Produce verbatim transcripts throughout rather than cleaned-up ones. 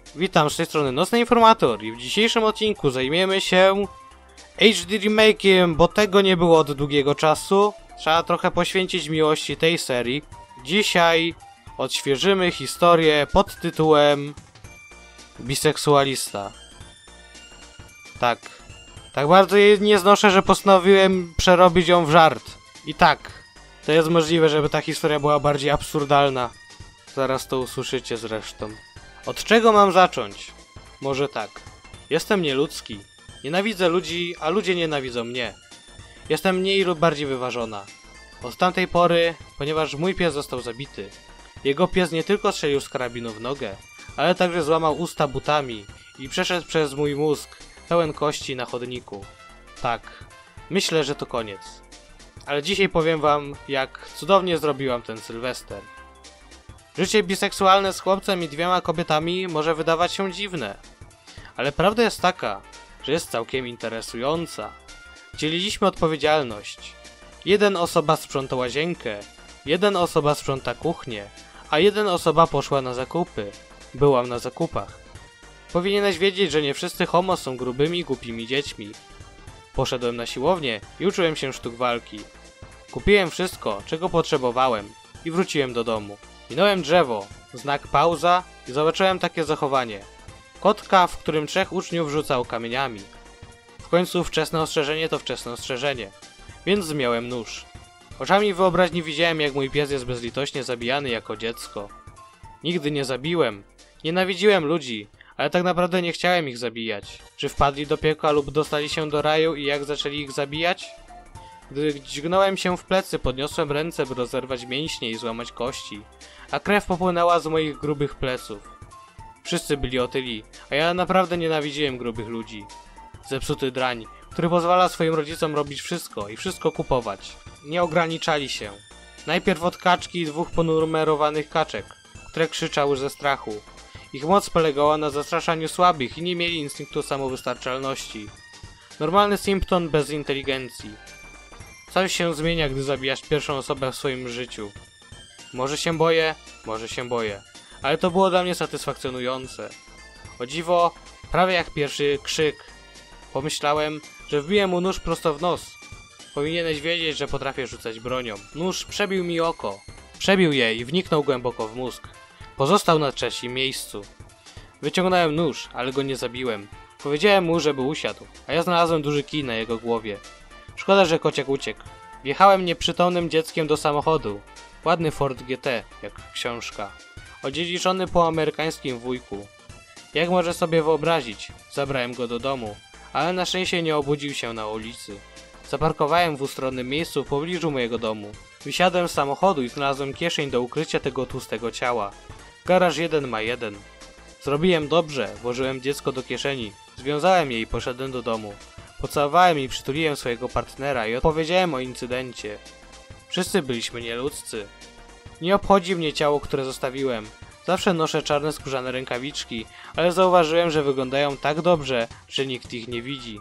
Witam z tej strony Nocny Informator i w dzisiejszym odcinku zajmiemy się H D remake'iem, bo tego nie było od długiego czasu. Trzeba trochę poświęcić miłości tej serii. Dzisiaj odświeżymy historię pod tytułem Biseksualista. Tak. Tak bardzo jej nie znoszę, że postanowiłem przerobić ją w żart. I tak, to jest możliwe, żeby ta historia była bardziej absurdalna. Zaraz to usłyszycie zresztą. Od czego mam zacząć? Może tak. Jestem nieludzki. Nienawidzę ludzi, a ludzie nienawidzą mnie. Jestem mniej lub bardziej wyważona. Od tamtej pory, ponieważ mój pies został zabity, jego pies nie tylko strzelił z karabinu w nogę, ale także złamał usta butami i przeszedł przez mój mózg pełen kości na chodniku. Tak, myślę, że to koniec. Ale dzisiaj powiem wam, jak cudownie zrobiłam ten Sylwester. Życie biseksualne z chłopcem i dwiema kobietami może wydawać się dziwne, ale prawda jest taka, że jest całkiem interesująca. Dzieliliśmy odpowiedzialność. Jeden osoba sprząta łazienkę, jeden osoba sprząta kuchnię, a jeden osoba poszła na zakupy. Byłam na zakupach. Powinieneś wiedzieć, że nie wszyscy homo są grubymi, głupimi dziećmi. Poszedłem na siłownię i uczyłem się sztuk walki. Kupiłem wszystko, czego potrzebowałem i wróciłem do domu. Minąłem drzewo, znak pauza i zobaczyłem takie zachowanie. Kotka, w którym trzech uczniów rzucał kamieniami. W końcu wczesne ostrzeżenie to wczesne ostrzeżenie, więc zmiałem nóż. Oczami wyobraźni widziałem, jak mój pies jest bezlitośnie zabijany jako dziecko. Nigdy nie zabiłem, nienawidziłem ludzi, ale tak naprawdę nie chciałem ich zabijać. Czy wpadli do piekła lub dostali się do raju i jak zaczęli ich zabijać? Gdy dźgnąłem się w plecy, podniosłem ręce, by rozerwać mięśnie i złamać kości, a krew popłynęła z moich grubych pleców. Wszyscy byli otyli, a ja naprawdę nienawidziłem grubych ludzi. Zepsuty drań, który pozwala swoim rodzicom robić wszystko i wszystko kupować. Nie ograniczali się. Najpierw od kaczki i dwóch ponumerowanych kaczek, które krzyczały ze strachu. Ich moc polegała na zastraszaniu słabych i nie mieli instynktu samowystarczalności. Normalny Simpson bez inteligencji. Coś się zmienia, gdy zabijasz pierwszą osobę w swoim życiu. Może się boję, może się boję, ale to było dla mnie satysfakcjonujące. O dziwo, prawie jak pierwszy krzyk. Pomyślałem, że wbiję mu nóż prosto w nos. Powinieneś wiedzieć, że potrafię rzucać bronią. Nóż przebił mi oko. Przebił je i wniknął głęboko w mózg. Pozostał na trzecim miejscu. Wyciągnąłem nóż, ale go nie zabiłem. Powiedziałem mu, żeby usiadł, a ja znalazłem duży kij na jego głowie. Szkoda, że kociak uciekł. Wjechałem nieprzytomnym dzieckiem do samochodu. Ładny Ford G T, jak książka. Odziedziczony po amerykańskim wujku. Jak może sobie wyobrazić, zabrałem go do domu, ale na szczęście nie obudził się na ulicy. Zaparkowałem w ustronnym miejscu w pobliżu mojego domu. Wysiadłem z samochodu i znalazłem kieszeń do ukrycia tego tłustego ciała. Garaż jeden ma jeden. Zrobiłem dobrze, włożyłem dziecko do kieszeni, związałem je i poszedłem do domu. Pocałowałem i przytuliłem swojego partnera i opowiedziałem o incydencie. Wszyscy byliśmy nieludzcy. Nie obchodzi mnie ciało, które zostawiłem. Zawsze noszę czarne skórzane rękawiczki, ale zauważyłem, że wyglądają tak dobrze, że nikt ich nie widzi.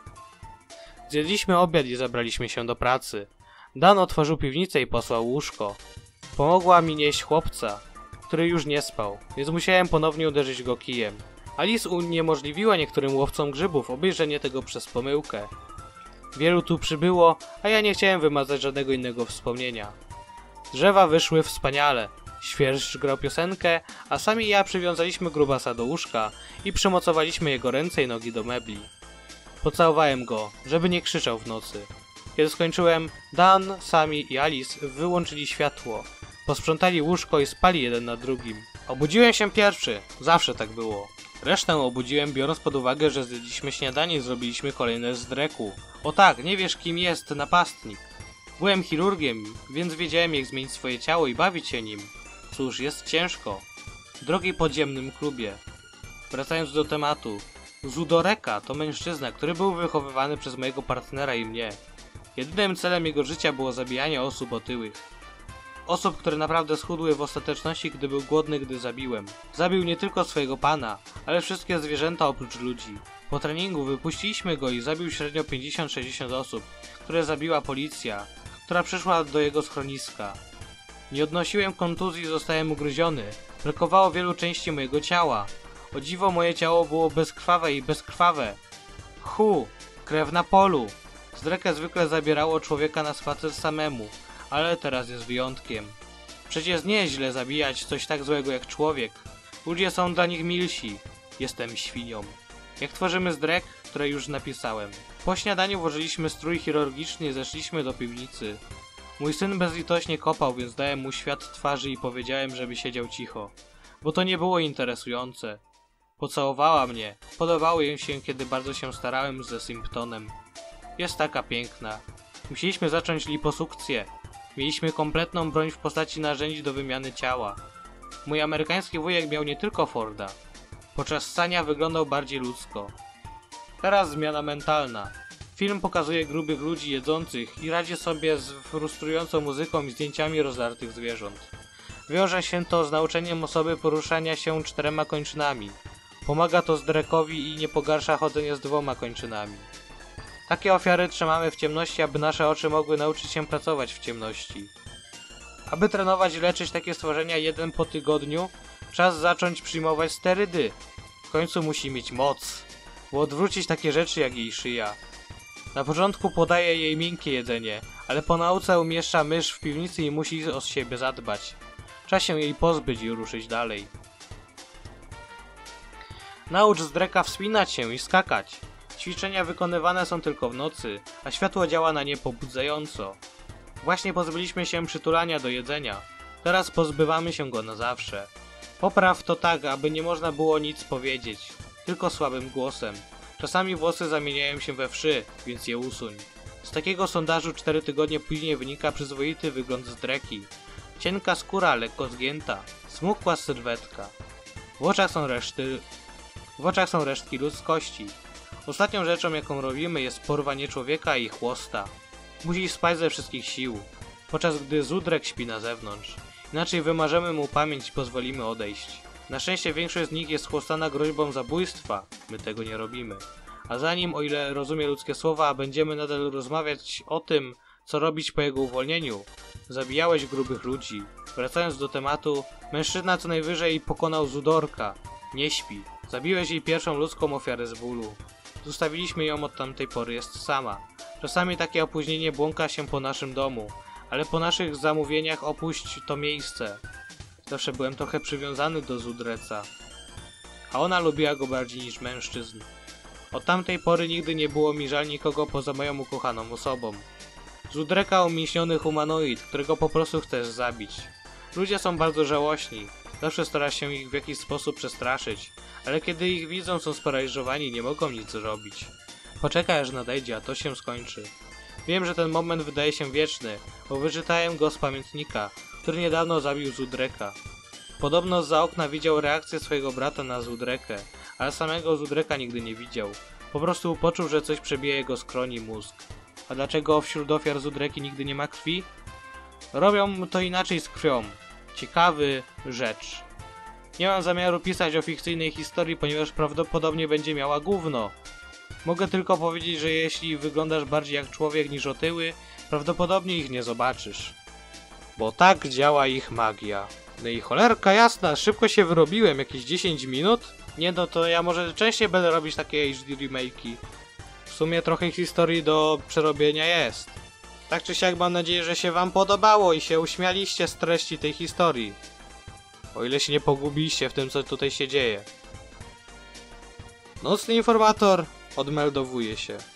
Zjedliśmy obiad i zabraliśmy się do pracy. Dan otworzył piwnicę i posłał łóżko. Pomogła mi nieść chłopca, który już nie spał, więc musiałem ponownie uderzyć go kijem. Alice uniemożliwiła niektórym łowcom grzybów obejrzenie tego przez pomyłkę. Wielu tu przybyło, a ja nie chciałem wymazać żadnego innego wspomnienia. Drzewa wyszły wspaniale. Świerszcz grał piosenkę, a sami i ja przywiązaliśmy grubasa do łóżka i przymocowaliśmy jego ręce i nogi do mebli. Pocałowałem go, żeby nie krzyczał w nocy. Kiedy skończyłem, Dan, Sami i Alice wyłączyli światło. Posprzątali łóżko i spali jeden na drugim. Obudziłem się pierwszy, zawsze tak było. Resztę obudziłem, biorąc pod uwagę, że zjedliśmy śniadanie i zrobiliśmy kolejne z dreku. O tak, nie wiesz, kim jest napastnik. Byłem chirurgiem, więc wiedziałem, jak zmienić swoje ciało i bawić się nim. Cóż, jest ciężko. W drogiej podziemnym klubie. Wracając do tematu. Zudoreka to mężczyzna, który był wychowywany przez mojego partnera i mnie. Jedynym celem jego życia było zabijanie osób otyłych. Osób, które naprawdę schudły w ostateczności, gdy był głodny, gdy zabiłem. Zabił nie tylko swojego pana, ale wszystkie zwierzęta oprócz ludzi. Po treningu wypuściliśmy go i zabił średnio pięćdziesiąt sześćdziesiąt osób, które zabiła policja, która przyszła do jego schroniska. Nie odnosiłem kontuzji i zostałem ugryziony. Brakowało wielu części mojego ciała. O dziwo moje ciało było bezkrwawe i bezkrwawe. Hu, krew na polu. Zdrekę zwykle zabierało człowieka na spacer samemu, ale teraz jest wyjątkiem. Przecież nie jest źle zabijać coś tak złego jak człowiek. Ludzie są dla nich milsi. Jestem świnią. Jak tworzymy zdrek, które już napisałem. Po śniadaniu włożyliśmy strój chirurgiczny i zeszliśmy do piwnicy. Mój syn bezlitośnie kopał, więc dałem mu świat twarzy i powiedziałem, żeby siedział cicho. Bo to nie było interesujące. Pocałowała mnie. Podobało jej się, kiedy bardzo się starałem ze Simptonem. Jest taka piękna. Musieliśmy zacząć liposukcję. Mieliśmy kompletną broń w postaci narzędzi do wymiany ciała. Mój amerykański wujek miał nie tylko Forda. Podczas ssania wyglądał bardziej ludzko. Teraz zmiana mentalna. Film pokazuje grubych ludzi jedzących i radzi sobie z frustrującą muzyką i zdjęciami rozdartych zwierząt. Wiąże się to z nauczeniem osoby poruszania się czterema kończynami. Pomaga to Zdrekowi i nie pogarsza chodzenia z dwoma kończynami. Takie ofiary trzymamy w ciemności, aby nasze oczy mogły nauczyć się pracować w ciemności. Aby trenować i leczyć takie stworzenia jeden po tygodniu, czas zacząć przyjmować sterydy. W końcu musi mieć moc, by odwrócić takie rzeczy jak jej szyja. Na początku podaje jej miękkie jedzenie, ale po nauce umieszcza mysz w piwnicy i musi o siebie zadbać. Czas się jej pozbyć i ruszyć dalej. Naucz Zdreka wspinać się i skakać. Ćwiczenia wykonywane są tylko w nocy, a światło działa na nie pobudzająco. Właśnie pozbyliśmy się przytulania do jedzenia. Teraz pozbywamy się go na zawsze. Popraw to tak, aby nie można było nic powiedzieć. Tylko słabym głosem. Czasami włosy zamieniają się we wszy, więc je usuń. Z takiego sondażu cztery tygodnie później wynika przyzwoity wygląd Zdreki. Cienka skóra, lekko zgięta. Smukła sylwetka. W oczach są reszty... W oczach są resztki ludzkości. Ostatnią rzeczą, jaką robimy, jest porwanie człowieka i chłosta. Musi spać ze wszystkich sił, podczas gdy Zudrek śpi na zewnątrz. Inaczej wymarzemy mu pamięć i pozwolimy odejść. Na szczęście większość z nich jest chłostana groźbą zabójstwa. My tego nie robimy. A zanim, o ile rozumie ludzkie słowa, będziemy nadal rozmawiać o tym, co robić po jego uwolnieniu. Zabijałeś grubych ludzi. Wracając do tematu, mężczyzna co najwyżej pokonał Zudorka. Nie śpi. Zabiłeś jej pierwszą ludzką ofiarę z bólu. Zostawiliśmy ją, od tamtej pory jest sama. Czasami takie opóźnienie błąka się po naszym domu, ale po naszych zamówieniach opuść to miejsce. Zawsze byłem trochę przywiązany do Zudreca, a ona lubiła go bardziej niż mężczyzn. Od tamtej pory nigdy nie było mi żal nikogo poza moją ukochaną osobą. Zudreka umięśniony humanoid, którego po prostu chcesz zabić. Ludzie są bardzo żałośni, zawsze starasz się ich w jakiś sposób przestraszyć, ale kiedy ich widzą, są sparaliżowani i nie mogą nic zrobić. Poczekaj, aż nadejdzie, a to się skończy. Wiem, że ten moment wydaje się wieczny, bo wyczytałem go z pamiętnika, który niedawno zabił Zudreka. Podobno zza okna widział reakcję swojego brata na Zudrekę, ale samego Zudreka nigdy nie widział. Po prostu poczuł, że coś przebije jego skroń i mózg. A dlaczego wśród ofiar Zudreki nigdy nie ma krwi? Robią to inaczej z krwią. Ciekawy rzecz. Nie mam zamiaru pisać o fikcyjnej historii, ponieważ prawdopodobnie będzie miała gówno. Mogę tylko powiedzieć, że jeśli wyglądasz bardziej jak człowiek niż otyły, prawdopodobnie ich nie zobaczysz. Bo tak działa ich magia. No i cholerka jasna, szybko się wyrobiłem, jakieś dziesięć minut? Nie no, to ja może częściej będę robić takie H D remake'i. W sumie trochę historii do przerobienia jest. Tak czy siak mam nadzieję, że się wam podobało i się uśmialiście z treści tej historii. O ile się nie pogubiliście w tym, co tutaj się dzieje. Nocny informator odmeldowuje się.